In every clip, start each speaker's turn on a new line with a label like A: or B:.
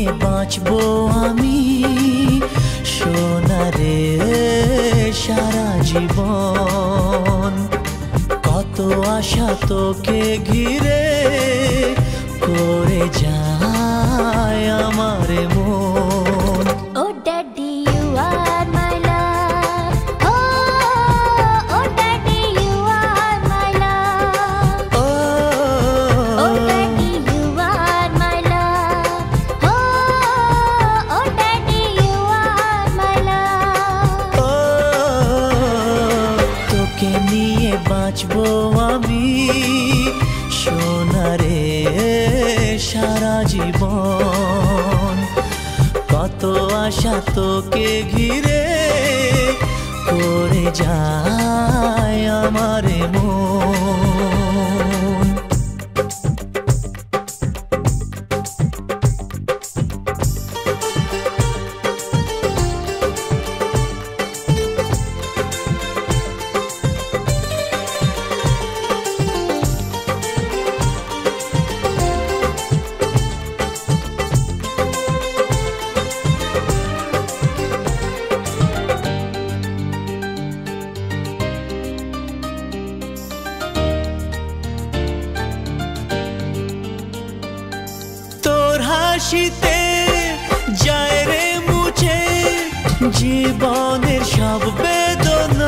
A: নিয়ে বাঁচবো আমি সোনারে সারা জীবন। কত আশা তোকে ঘিরে করে যায় আমার মন।
B: ও daddy you are my love, ও daddy you are my love, ও daddy you are my love, ও daddy you are my love.
A: তোকে নিয়ে বাঁচবো আমি সোনারে সারা জীবন। কত আশা তোকে ঘিরে করে যায় আমার মন। হাসিতে যায় রে মুছে জীবনের সব বেদনা।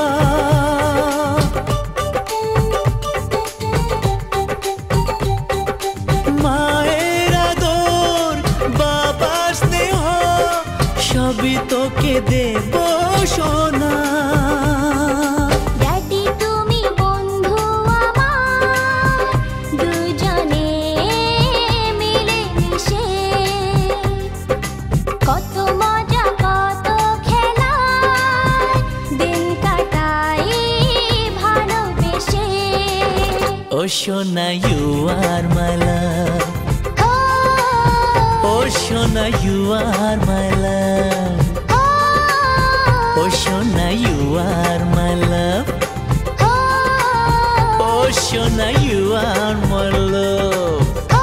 A: মায়ের আদর বাবার স্নেহ সবই তোকে দেব সোনা। Oh Shona, you are my love. Oh Shona, you are my love. Oh Shona, you are my love. Oh Shona, you are my love.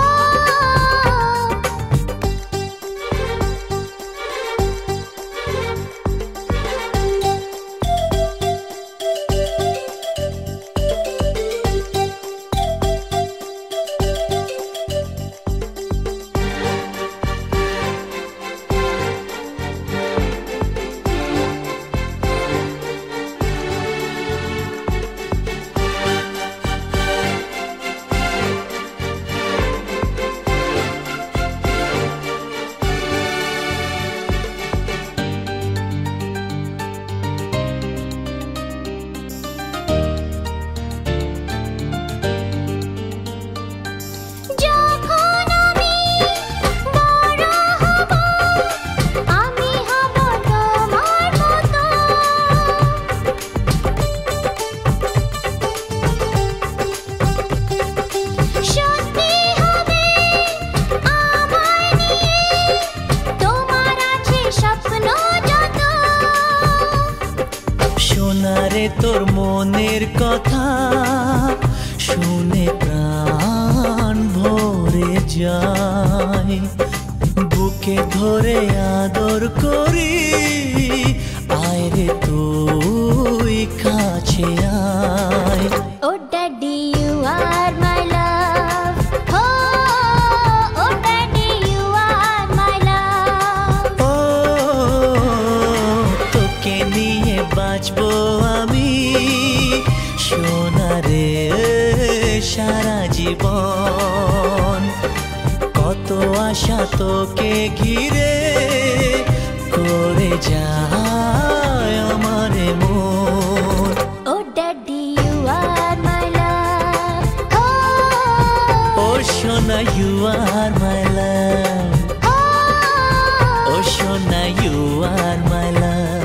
A: তোর মনের কথা শুনে প্রাণ ভরে যায়। বুকে ধরে আদর করি আয় রে তুই কাছে আয়।
B: ও daddy you are my love, ও daddy you are my love.
A: তোকে নিয়ে বাঁচবো আমি সোনারে সারা জীবন। কত আশা তোকে ঘিরে করে যায় আমার মন।
B: ও daddy you are my love,
A: ও সোনা ইউ আর মাই লাভ, ও সোনা ইউ আর মাই লাভ।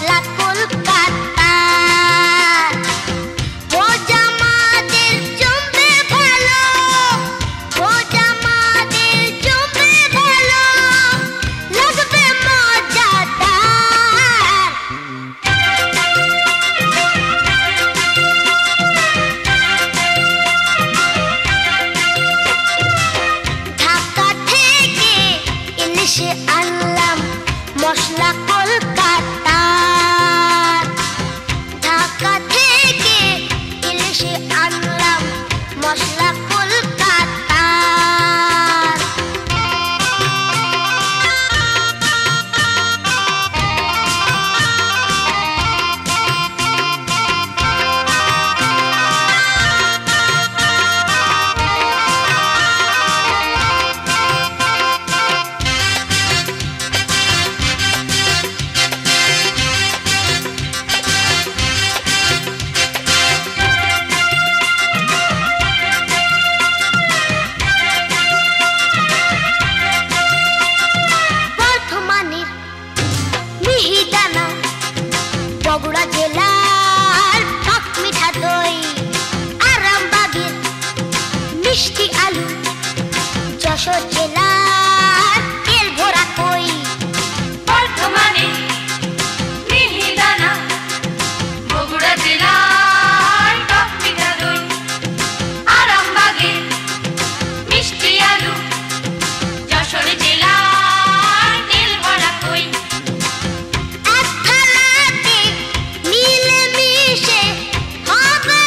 B: মশলা কলকাতা। ভোজ আমাদের জমবে ভালো, ভোজ আমাদের জমবে ভালো, লাগবে মজাদার। ঢাকা থেকে ইলিশে আনলাম মশলা কলকাতা। ঢাকা থেকে ইলিশে আনলাম মশলা কলকাতা। বর্ধমানের মিহিদানা, বগুড়া জেলার টক মিঠা দই, আরামবাগের মিষ্টি আলু, যশোর জেলার তেল ভরা কই।
C: বর্ধমানে মিহিদানা, বগুড়া জেলার টক মিঠা দই, আরামবাগের মিষ্টি আলু, যশোর জেলার তেল ভরা কই।
B: এক থালাতে মিলে মিশে হবে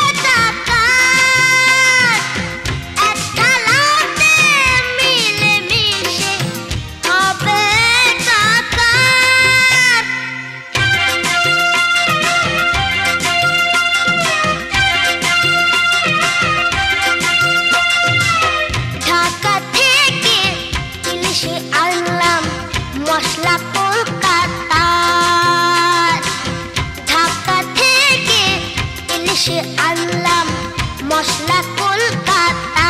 B: একাকার। এক থালাতে মিলে মিশে হবে একাকার। ঢাকা থেকে ইলিশে আনলাম মশলা কলকাতা। ঢাকা থেকে ইলিশে আনলাম মশলা কলকাতা।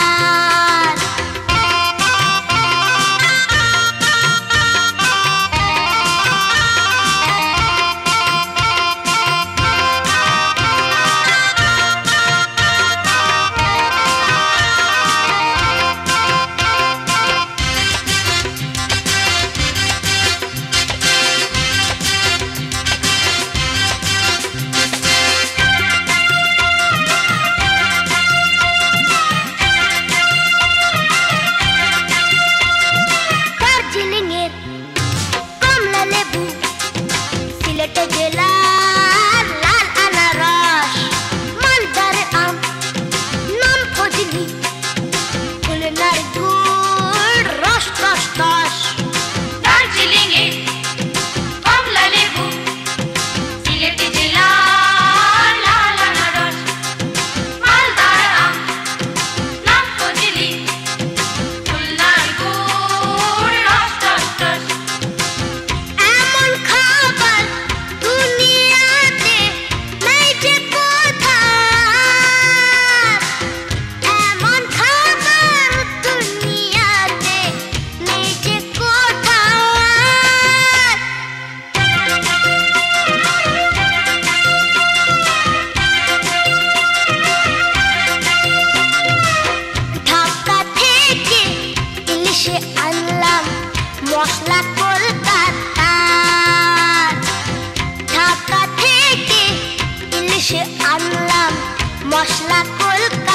B: দার্জিলিংয়ের কমলা লেবু, সিলেট জেলার লাল আনারস, মালদার আম, নাম ফজলি, খুলনার গুড় রস রস রস।
C: দার্জিলিংয়ে কমলা লেবু, সিলেট জেলার লাল আনারস, মালদার আম, নাম ফজলি, খুলনার গুড় রস রস রস।
B: এমন খাবার দুনিয়াতে নেই যে কোথাও। এমন খাবার দুনিয়াতে নেই যে কোথাও। ঢাকা থেকে ইলিশে আনলাম মশলা কলকাতা। ঢাকা থেকে ইলিশে আনলাম মশলা কলকাতা।